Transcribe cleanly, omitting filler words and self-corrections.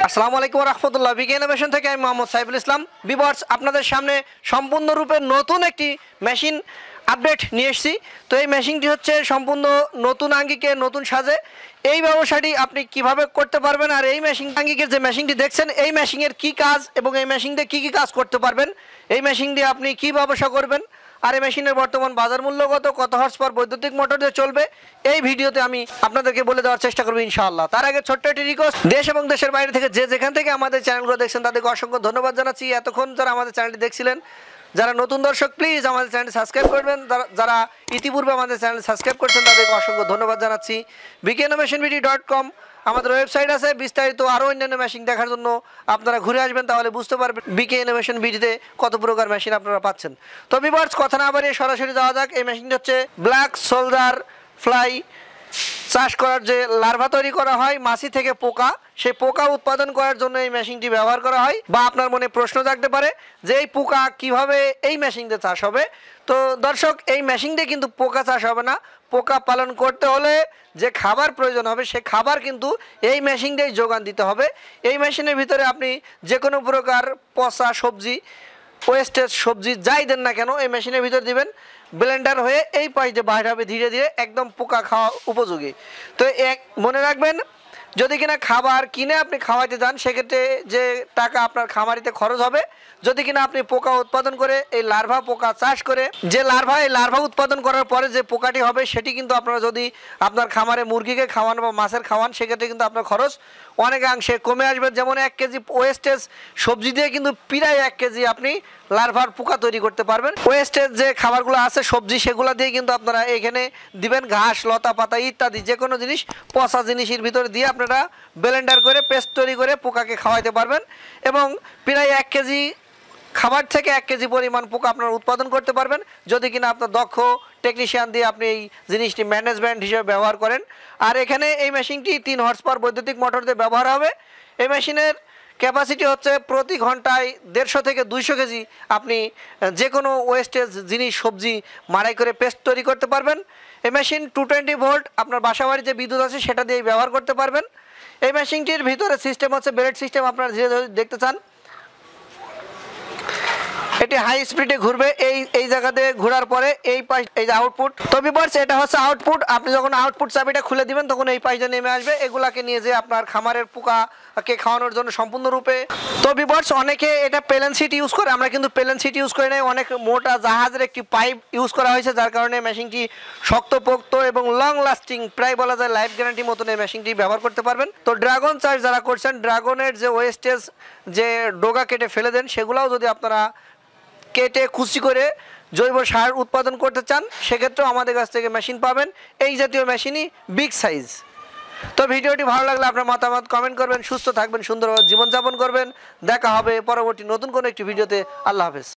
আসসালামু আলাইকুম রহমতুল্লাহ। বিকে ইনোভেশন থেকে আমি মোহাম্মদ সাইফুল ইসলাম। ভিউয়ার্স, আপনাদের সামনে সম্পূর্ণরূপে নতুন একটি মেশিন আপডেট নিয়ে এসেছি। তো এই মেশিনটি হচ্ছে সম্পূর্ণ নতুন আঙ্গিকে নতুন সাজে। এই ব্যবসাটি আপনি কিভাবে করতে পারবেন, আর এই মেশিন আঙ্গিকের যে মেশিনটি দেখছেন এই মেশিনের কি কাজ এবং এই মেশিন দিয়ে কী কী কাজ করতে পারবেন, এই মেশিন দিয়ে আপনি কি ব্যবসা করবেন, আর এই মেশিনের বর্তমান বাজার মূল্য কত হর্স পাওয়ার বৈদ্যুতিক মোটর দিয়ে চলবে, এই ভিডিওতে আমি আপনাদেরকে বলে দেওয়ার চেষ্টা করব ইনশাআল্লাহ। তার আগে ছোট্ট একটি রিকোয়েস্ট, দেশ এবং দেশের বাইরে থেকে যেখান থেকে আমাদের চ্যানেলগুলো দেখছেন তাদেরকে অসংখ্য ধন্যবাদ জানাচ্ছি। এতক্ষণ যারা আমাদের চ্যানেলটি দেখছিলেন, যারা নতুন দর্শক প্লিজ আমাদের চ্যানেলটি সাবস্ক্রাইব করবেন, যারা ইতিপূর্বে আমাদের চ্যানেল সাবস্ক্রাইব করছেন তাদেরকে অসংখ্য ধন্যবাদ জানাচ্ছি। bkinnovationbd.com আমাদের ওয়েবসাইট আছে। বিস্তারিত আরও অন্যান্য মেশিন দেখার জন্য আপনারা ঘুরে আসবেন, তাহলে বুঝতে পারবেন বিকে ইনোভেশন বিডিতে কত প্রকার মেশিন আপনারা পাচ্ছেন। তো ভিউয়ার্স, কথা না বাড়িয়ে সরাসরি যাওয়া যাক। এই মেশিনটি হচ্ছে ব্ল্যাক সোলজার ফ্লাই চাষ করার যে লার্ভা তৈরি করা হয় মাছি থেকে পোকা, সেই পোকা উৎপাদন করার জন্য এই মেশিনটি ব্যবহার করা হয়। বা আপনার মনে প্রশ্ন জাগতে পারে যে এই পোকা কিভাবে এই মেশিন দিয়ে চাষ হবে। তো দর্শক, এই মেশিন দিয়ে কিন্তু পোকা চাষ হবে না। পোকা পালন করতে হলে যে খাবার প্রয়োজন হবে সে খাবার কিন্তু এই মেশিন দিয়েই যোগান দিতে হবে। এই মেশিনের ভিতরে আপনি যে কোনো প্রকার পচা সবজি, ওয়েস্টেজ সবজি যাই দেন না কেন এই মেশিনের ভিতর দিবেন, ব্লেন্ডার হয়ে এই পাশ দিয়ে বাইরে হবে ধীরে ধীরে, একদম পোকা খাওয়া উপযোগী। তো মনে রাখবেন, যদি কিনা খাবার কিনে আপনি খাওয়াইতে যান সেক্ষেত্রে যে টাকা আপনার খামারিতে খরচ হবে, যদি কিনা আপনি পোকা উৎপাদন করে এই লার্ভা পোকা চাষ করে যে এই লার্ভা উৎপাদন করার পরে যে পোকাটি হবে সেটি কিন্তু আপনারা যদি আপনার খামারে মুরগিকে খাওয়ান বা মাছের খাওয়ান সেক্ষেত্রে কিন্তু আপনার খরচ অনেকাংশে কমে আসবে। যেমন 1 কেজি ওয়েস্টেজ সবজি দিয়ে কিন্তু প্রায় 1 কেজি আপনি লার্ভার পোকা তৈরি করতে পারবেন। ওয়েস্টেজ যে খাবারগুলো আছে সবজি সেগুলো দিয়ে কিন্তু আপনারা এখানে দিবেন ঘাস, লতা পাতা ইত্যাদি যে কোনো জিনিস, পচা জিনিসের ভিতরে দিয়ে আপনারা ব্লেন্ডার করে পেস্ট তৈরি করে পোকাকে খাওয়াইতে পারবেন এবং প্রায় 1 কেজি খাবার থেকে 1 কেজি পরিমাণ পোকা আপনারা উৎপাদন করতে পারবেন যদি কিনা আপনার দক্ষ টেকনিশিয়ান দিয়ে আপনি এই জিনিসটি ম্যানেজমেন্ট হিসেবে ব্যবহার করেন। আর এখানে এই মেশিনটি 3 হর্স পাওয়ার বৈদ্যুতিক মোটর দিয়ে ব্যবহার হবে। এই মেশিনের ক্যাপাসিটি হচ্ছে প্রতি ঘন্টায় 150 থেকে 200 কেজি আপনি যে কোনো ওয়েস্টেজ জিনিস সবজি মাড়াই করে পেস্ট তৈরি করতে পারবেন। এই মেশিন 220 ভোল্ট আপনার বাসাবাড়ি যে বিদ্যুৎ আছে সেটা দিয়ে ব্যবহার করতে পারবেন। এই মেশিনটির ভিতরে সিস্টেম হচ্ছে ব্লেড সিস্টেম, আপনারা যে দেখতে চান এটি হাই স্পিডে ঘুরবে। এই জায়গাতে ঘোরার পরে এই পাশ এই যে আউটপুট। তো ভিউয়ার্স, এটা হচ্ছে আউটপুট। আপনি যখন আউটপুট চাবিটা খুলে দিবেন তখন এই পাশে নেমে আসবে। এগুলাকে নিয়ে যে আপনার খামারের পোকাকে খাওয়ানোর জন্য সম্পূর্ণরূপে। তো ভিউয়ার্স, অনেকে এটা প্লেন সিট ইউজ করে, আমরা কিন্তু প্লেন সিট ইউজ করি নাই। অনেক মোটা জাহাজের একটি পাইপ ইউজ করা হয়েছে, যার কারণে মেশিনটি শক্তপোক্ত এবং লং লাস্টিং, প্রায় বলা যায় লাইফ গ্যারান্টি মতন এই মেশিনটি ব্যবহার করতে পারবেন। তো ড্রাগন চাষ যারা করছেন, ড্রাগনের যে ওয়েস্টেজ যে ডোগা কেটে ফেলে দেন সেগুলোও যদি আপনারা কেটে কুচি করে জৈব সার উৎপাদন করতে চান সেক্ষেত্রেও আমাদের কাছ থেকে মেশিন পাবেন। এই জাতীয় মেশিনই বিগ সাইজ। তো ভিডিওটি ভালো লাগলে আপনার মতামত কমেন্ট করবেন। সুস্থ থাকবেন, সুন্দরভাবে জীবনযাপন করবেন। দেখা হবে পরবর্তী নতুন কোনো একটি ভিডিওতে। আল্লাহ হাফেজ।